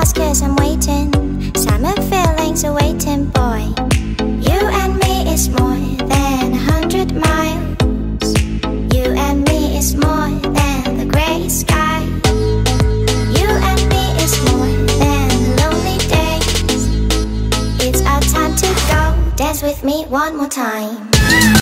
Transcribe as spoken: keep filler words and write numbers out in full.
fast cause I'm waiting. Summer feelings are waiting, boy. You and me is more than a hundred miles. You and me is more than the grey sky. You and me is more than the lonely days. It's our time to go. Dance with me one more time.